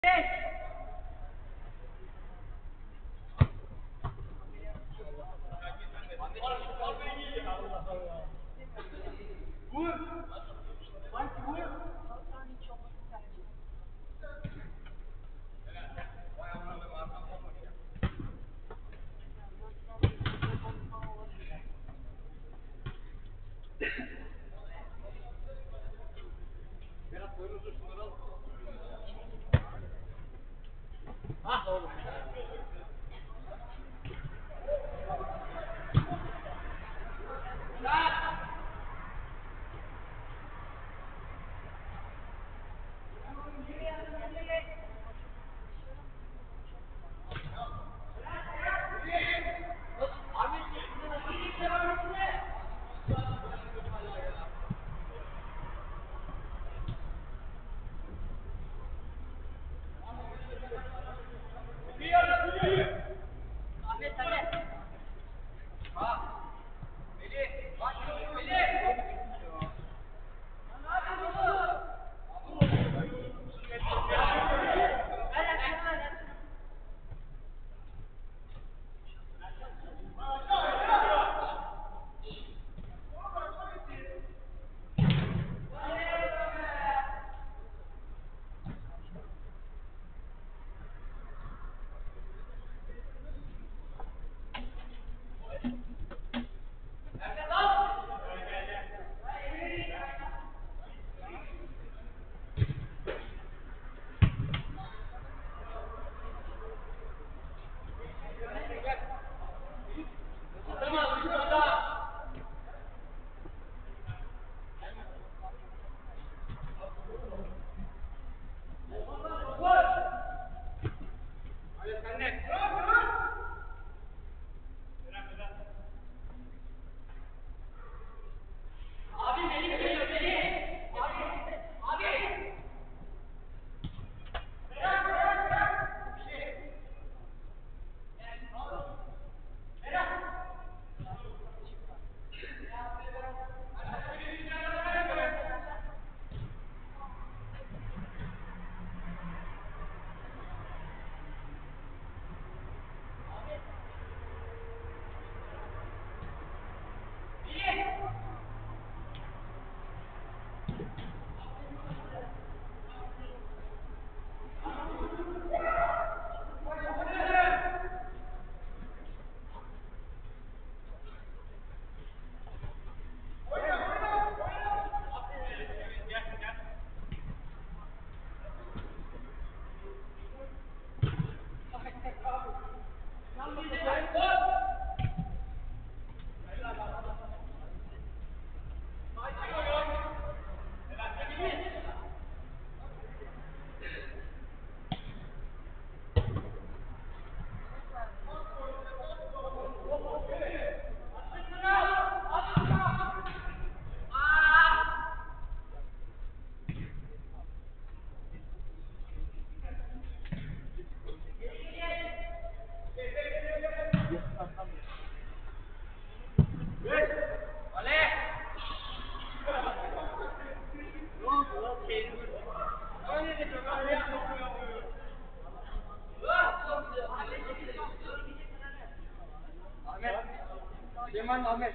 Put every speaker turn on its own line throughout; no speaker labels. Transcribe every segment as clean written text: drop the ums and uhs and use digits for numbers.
Süleyman Ahmet.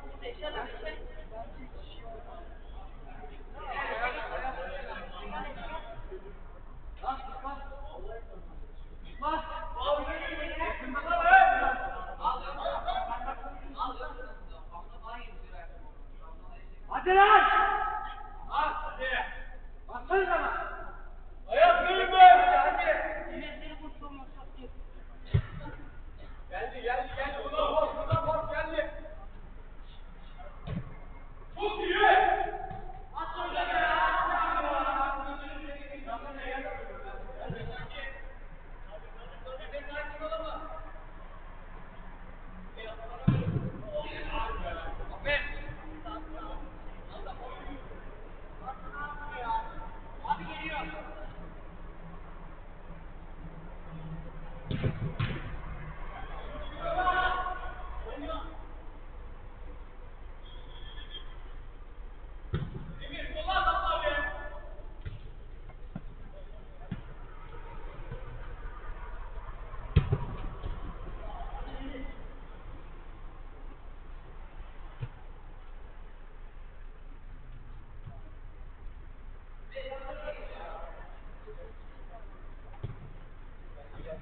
Hadi lan! Hadi! Baksana sana! Ayak kırın be! Hadi! Geldi. Buradan bas geldi.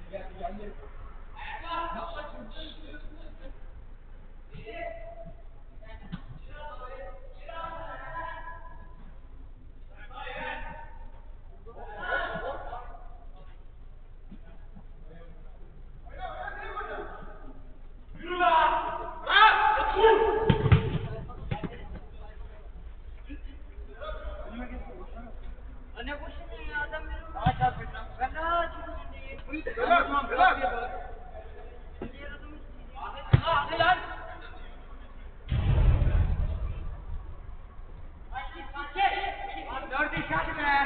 Anne koşun ya adam benim. Daha çarpacağım. Ben daha çıkıyorum.
Bırak, bırak.
Hadi lan. Lan 4-2 hadi be.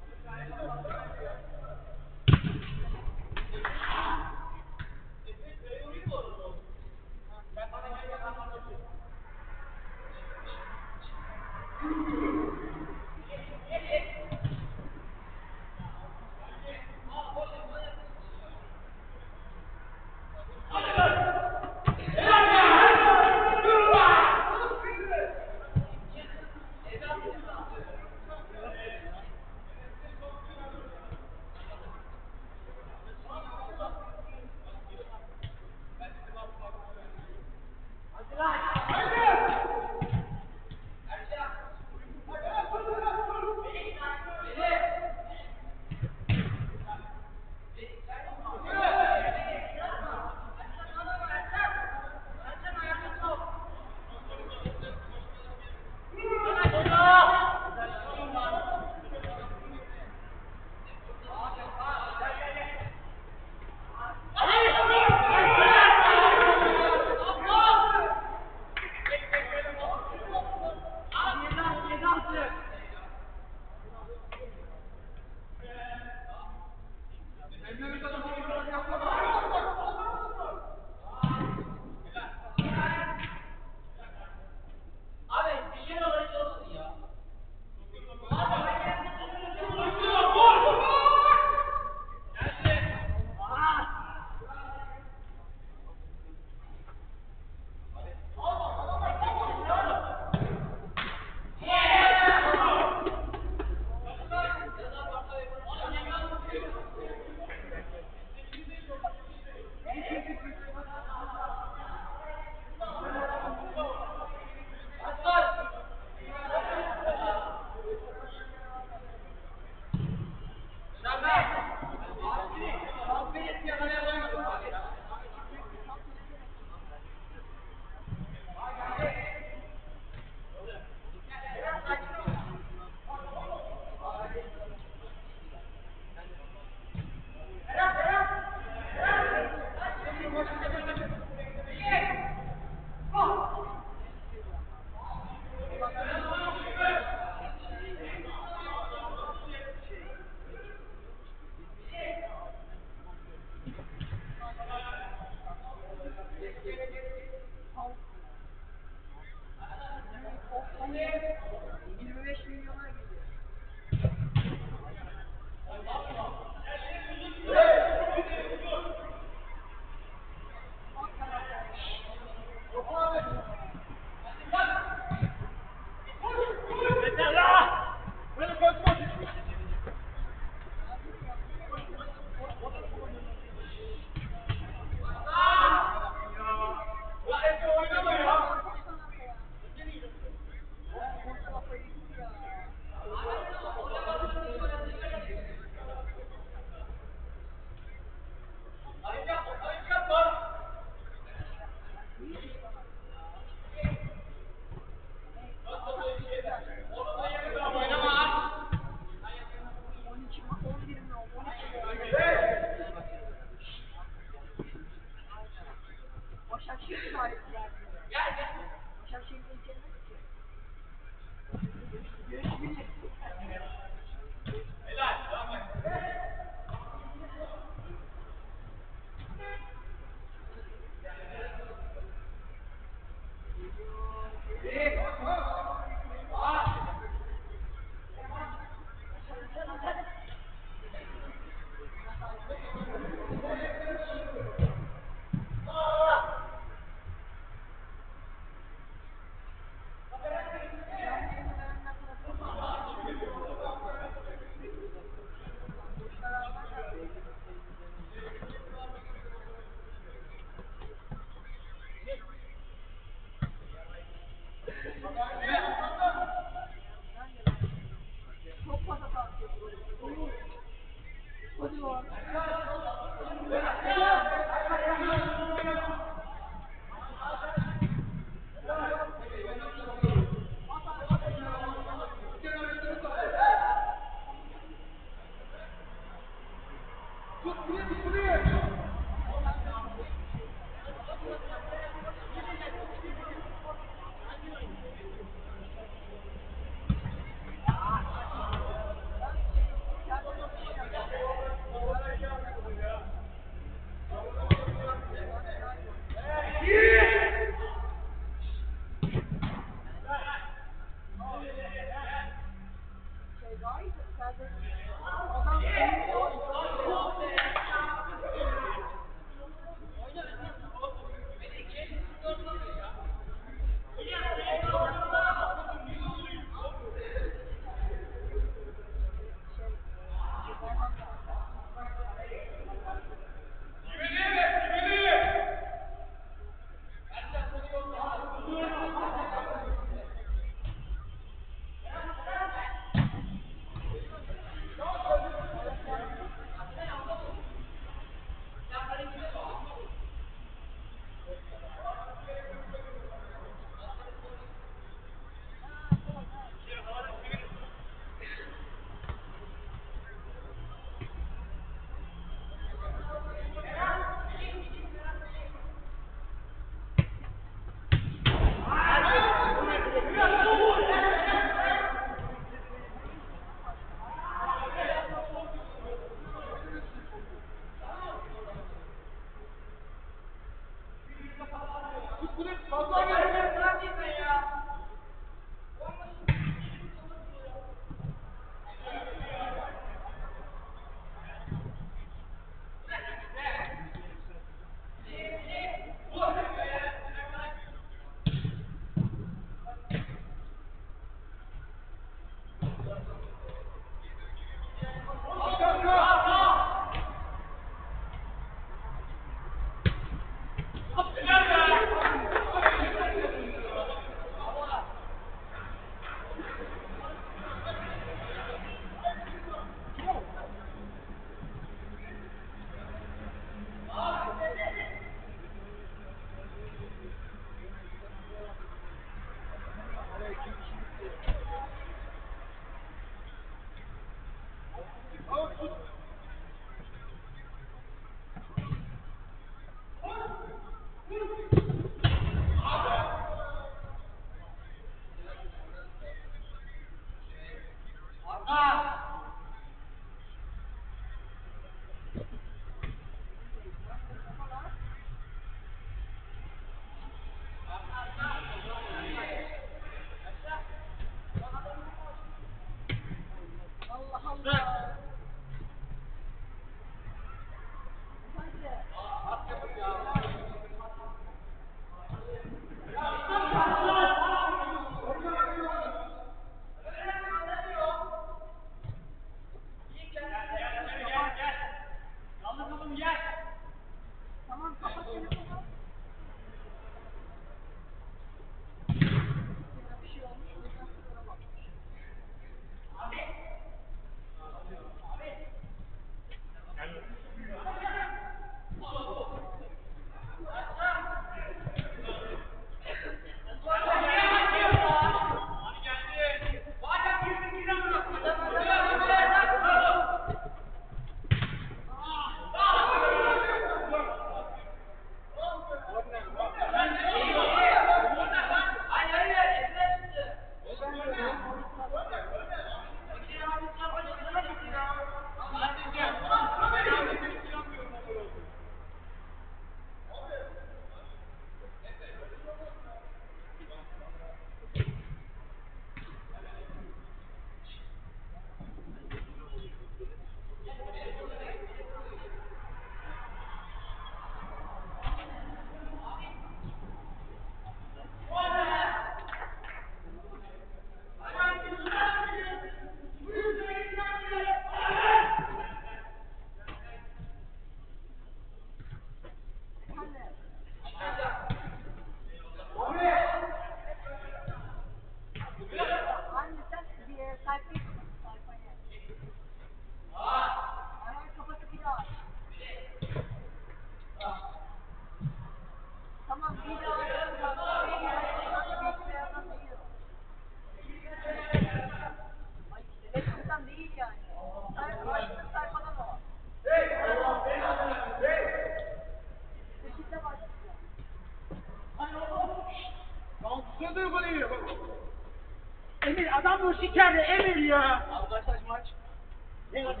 Adam bu şikerde Emir ya.
Abi kaç maç?
Ne var?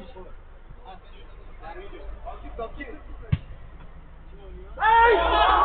Ay!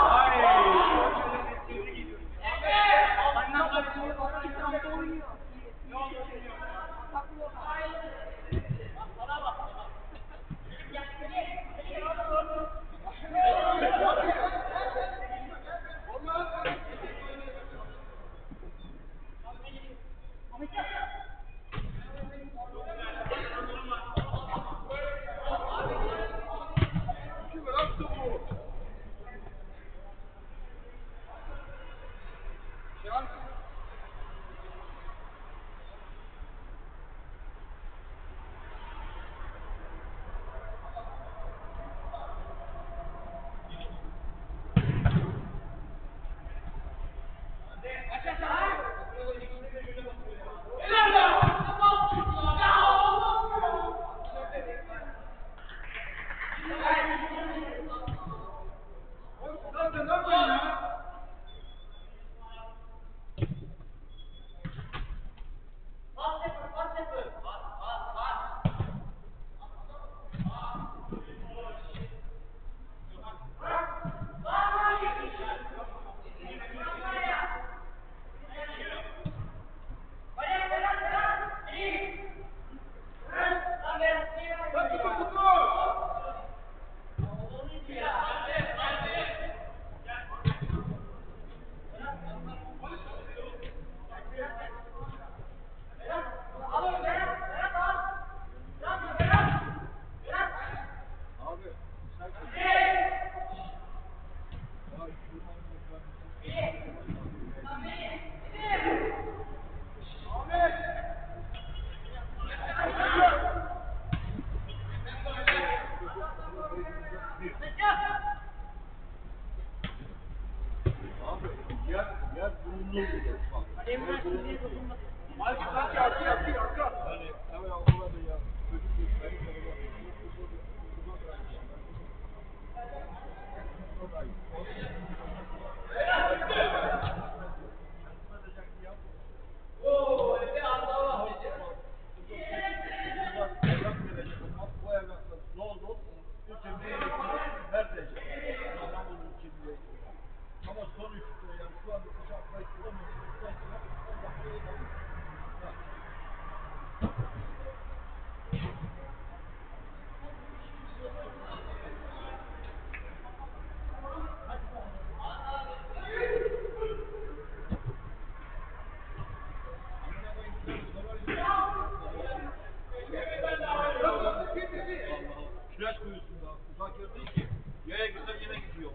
Kireç kuyusunda uzak yer değil ki. Yaya gitsem yine gidiyor.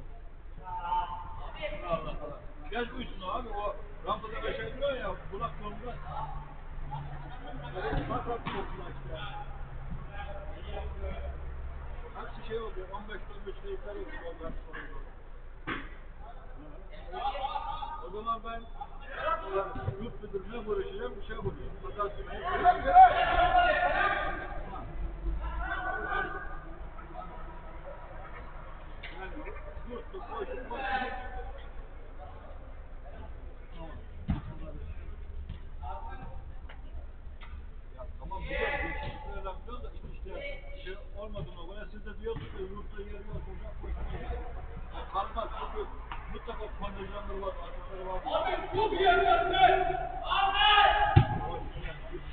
Allah Allah. Kireç kuyusunda abi o rampada geçebiliyor ya bulak yolunda. Bak yolunda işte. Hepsi şey oldu 15 iptal oldu. O zaman ben yurt müdürüne görüşeceğim bir şey buluyor. Tamam güzel geçişleri önemli da işte şey olmadığına göre siz de diyorsunuz ki yurtta yeri yok olacak kalmaz çünkü mutlaka kontenjanları var, atıkları var. Abi çok iyi yapıyorsun! Abi!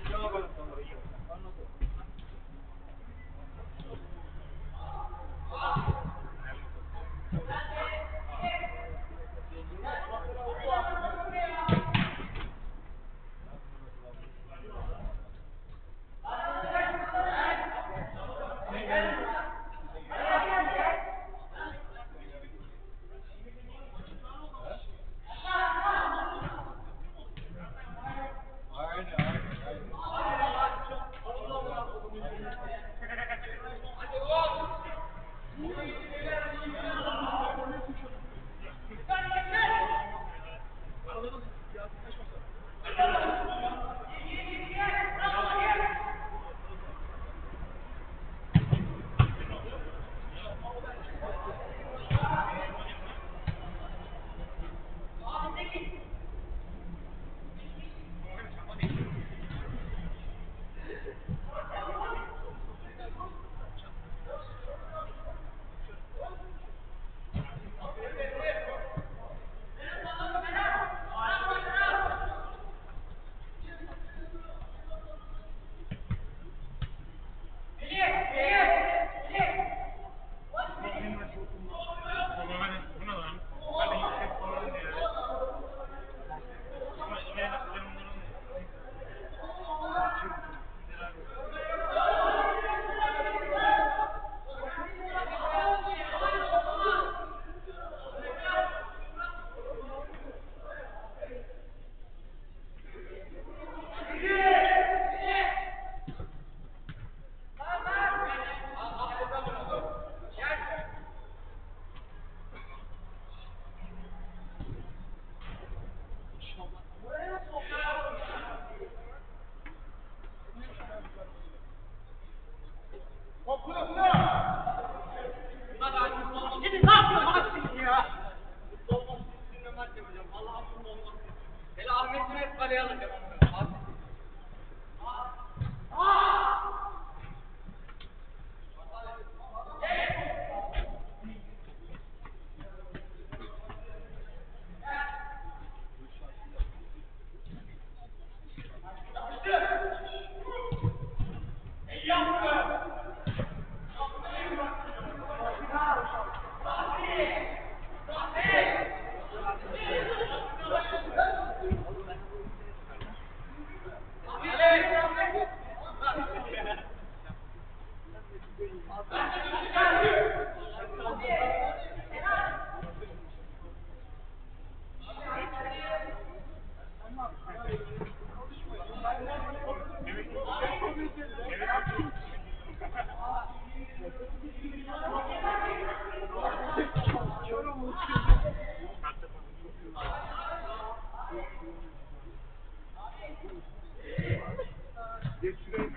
Geç şuraya.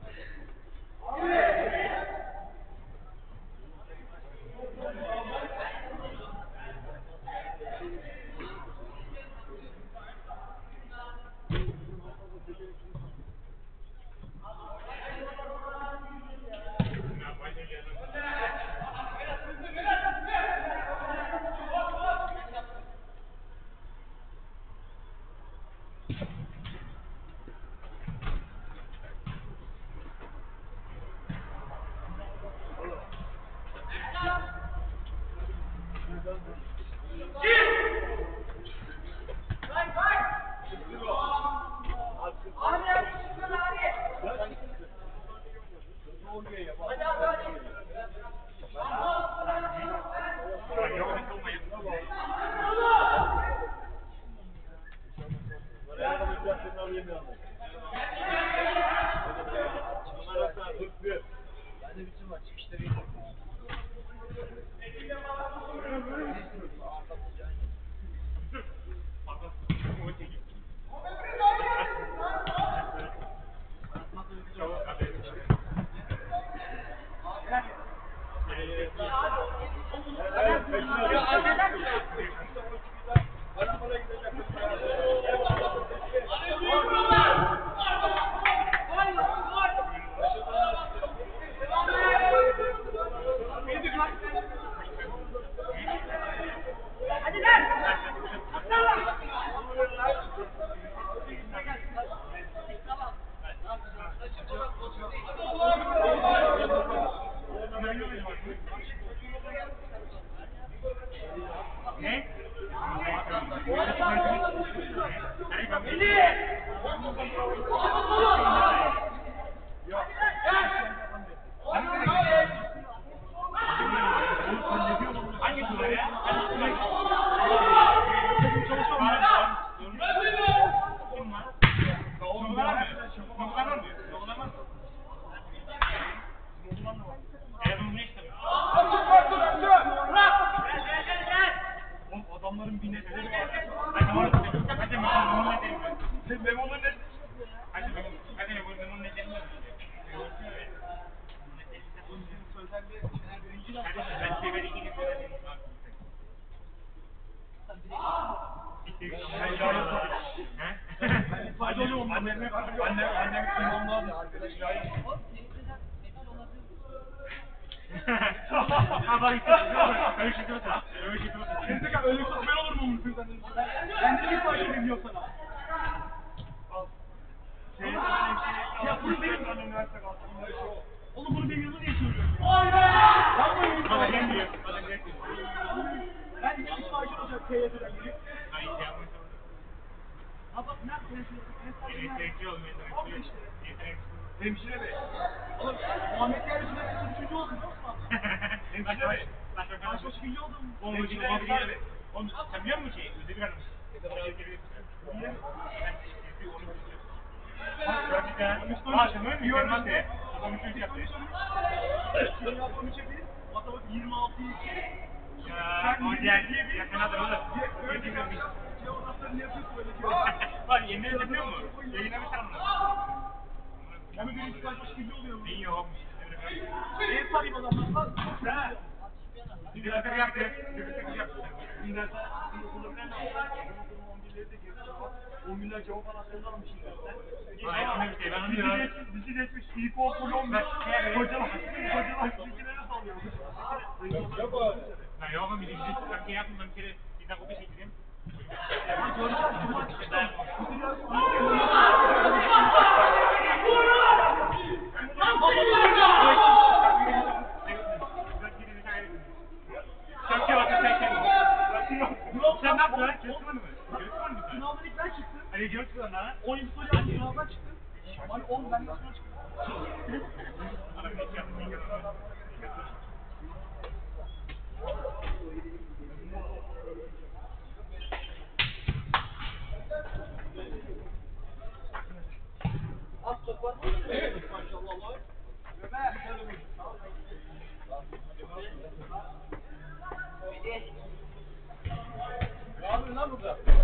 Adamların bir netleri var. Memo'nun net. Annem imamladı arkadaşlar. Öyle çok ben olur mu? Ben de bir parça biliyorum sana. Ya bunu benim üniversite kalsın. Oğlum bunu bilmiyorsun diye söylüyorum. Yapmayın. Ben de bir parça olacak TYT'den girip. Ha bak ne yapıyorsun? Hemşire bey. Oğlum Muhammed Yerli'sine mesela 3. oldun değil mi? Hemşire bey. Başka 2. oldum. Hemşire bey.
Oğlum sen biliyor musun şeyi? Ödevi vermiş. Ne kadar ödevi
Niye?
Gerçekten. Başlamıyor mu? Yormaz diye.
Şimdi yapmamı çekeyim. Matematik 26'yı
Ya o diğer yakına da olur.
Geograflarını yapıyorsun böyle ki.
Bak yemin ediyor musun? Yayına bir tane.
Hem de birinci kaç kişi oluyor mu?
İyi yok.
Ev sarayım adamlar. Ha.
Bir dakika yaptı. Bir dakika yaptı.
Dinlersen okulda bilen ne yapar? Okulun 11'leri de girdi. 10 binler cevap anahtarını almış dersen.
Hayır bir şey ben onu diyorum.
Bizi geçmiş. İlkokul 11. Kocaman bizimkilere sallıyor.
Ben yok bir şey yaptım ben bir kere bizden kopya çektim. Sen ne yaptın lan? Çalışmadın mı?
Sınavdan ilk ben çıktım.
Ali gördün lan ha?
12 soru sınavdan çıktım. Hani 10 ben nasıl çıktım?
Adam ne yaptın?
Az top var. Maşallah var. Ne yapıyorsun lan burada?